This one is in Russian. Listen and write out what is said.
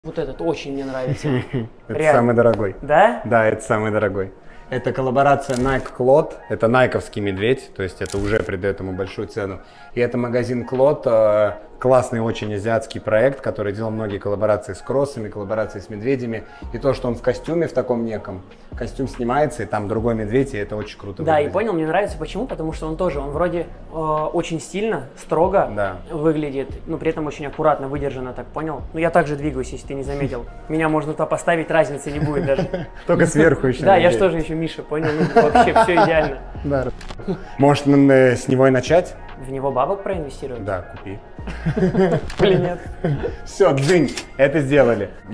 Вот этот очень мне нравится. Это Реально. самый дорогой. Да? Да, это самый дорогой. Это коллаборация Nike Clot, это найковский медведь, то есть это уже придает ему большую цену. И это магазин Clot, классный очень азиатский проект, который делал многие коллаборации с кроссами, коллаборации с медведями. И то, что он в костюме в таком неком, костюм снимается, и там другой медведь, и это очень круто Да, выглядит. и понял, мне нравится почему, потому что он тоже, он вроде очень стильно, строго Да. выглядит, но при этом очень аккуратно, выдержанно, так понял? Ну я также двигаюсь, если ты не заметил. Меня можно туда поставить, разницы не будет даже. Только сверху еще. Да, я же тоже еще Миша, понял? Ну, вообще все идеально. Да. Может, с него и начать? В него бабок проинвестировать? Да, купи. Или нет? Все, дзынь, это сделали.